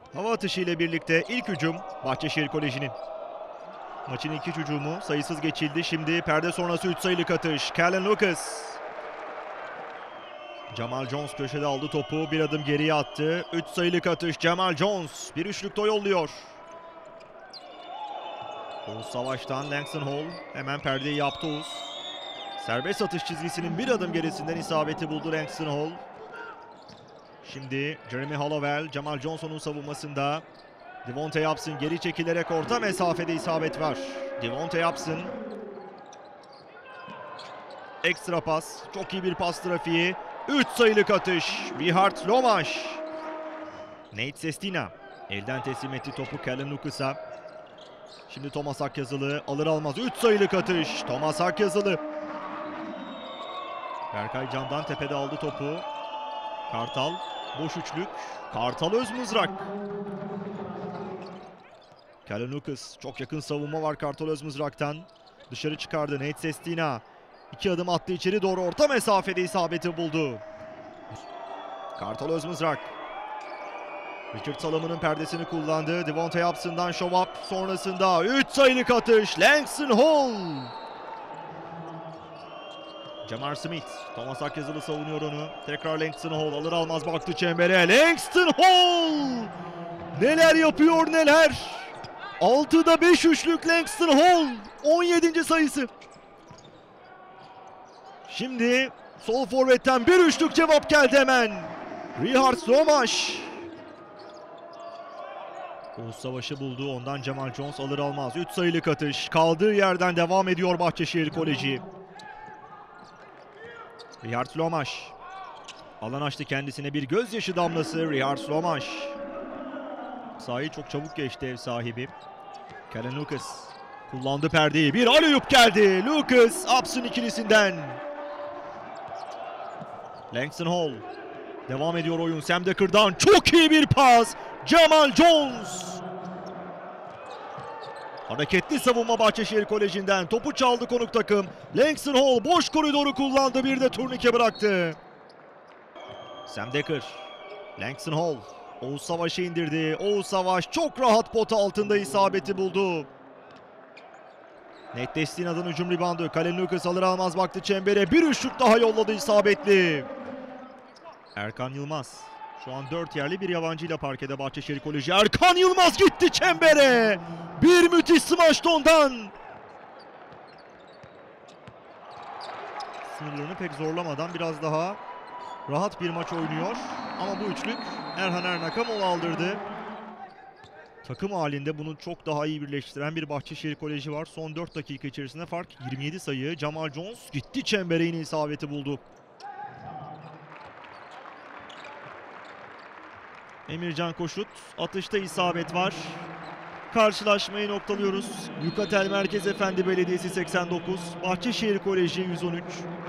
Hava atışı ile birlikte ilk hücum Bahçeşehir Koleji'nin. Maçın ilk hücumu sayısız geçildi. Şimdi perde sonrası 3 sayılık atış. Calen Lucas. Jamal Jones köşede aldı topu. Bir adım geriye attı. 3 sayılık atış. Jamal Jones bir üçlükte yolluyor. Oğuz Savaş'tan Langston Hall hemen perdeyi yaptı Oğuz. Serbest atış çizgisinin bir adım gerisinden isabeti buldu Langston Hall. Şimdi Jeremy Hollowell, Jamal Johnson'un savunmasında. Devonte Yapsın geri çekilerek orta mesafede isabet var. Devonte Yapsın. Ekstra pas. Çok iyi bir pas trafiği. 3 sayılık atış. Rihard Lomaş. Nate Sestina elden teslim etti topu Calen Lucas'a. Şimdi Thomas Akyazılı alır almaz 3 sayılık atış. Thomas Akyazılı. Berkay Can'dan tepede aldı topu. Kartal boş üçlük. Kartal Özmızrak. Calen Lucas çok yakın savunma var Kartal Özmızrak'tan. Dışarı çıkardı Nate Sestina. 2 adım attı içeri doğru orta mesafede isabeti buldu. Kartal Özmızrak. Richard Salam'ın perdesini kullandı. Devonte Yapsın'dan show up sonrasında 3 sayılık atış. Langston Hall. Jamar Smith. Thomas Akyazılı savunuyor onu. Tekrar Langston Hall alır almaz baktı çembere. Langston Hall. Neler yapıyor neler. 6'da 5 üçlük Langston Hall. 17. sayısı. Şimdi sol forvetten bir üçlük cevap geldi hemen. Rihard Lomaş. Oğuz Savaş'ı buldu. Ondan Jamal Jones alır almaz. 3 sayılık atış. Kaldığı yerden devam ediyor Bahçeşehir Koleji. Rihard Lomaş. Alan açtı kendisine bir gözyaşı damlası. Rihard Lomaş. Sahayı çok çabuk geçti ev sahibi. Calen Lucas. Kullandı perdeyi. Bir alley-oop geldi. Lucas Upson ikilisinden. Langston Hall. Devam ediyor oyun. Sam Deker'dan çok iyi bir pas. Jamal Jones. Hareketli savunma Bahçeşehir Koleji'nden. Topu çaldı konuk takım. Langston Hall boş koridoru kullandı. Bir de turnike bıraktı. Sam Deker. Langston Hall. Oğuz Savaş'ı indirdi. Oğuz Savaş çok rahat pota altında isabeti buldu. Nate Destina'dan hücum ribandı. Calen Lucas alır almaz baktı çembere. Bir üçlük daha yolladı isabetli. Erkan Yılmaz. Şu an 4 yerli bir yabancıyla parkede Bahçeşehir Koleji. Erkan Yılmaz gitti çembere. Bir müthiş smaçtı ondan. Sınırlarını pek zorlamadan biraz daha rahat bir maç oynuyor. Ama bu üçlük Erhan Ernak'a mola aldırdı. Takım halinde bunu çok daha iyi birleştiren bir Bahçeşehir Koleji var. Son 4 dakika içerisinde fark 27 sayı. Jamal Jones gitti çembere yine isabeti buldu. Emircan Koşut atışta isabet var. Karşılaşmayı noktalıyoruz. Yukatel Merkez Efendi Belediyesi 89, Bahçeşehir Koleji 113.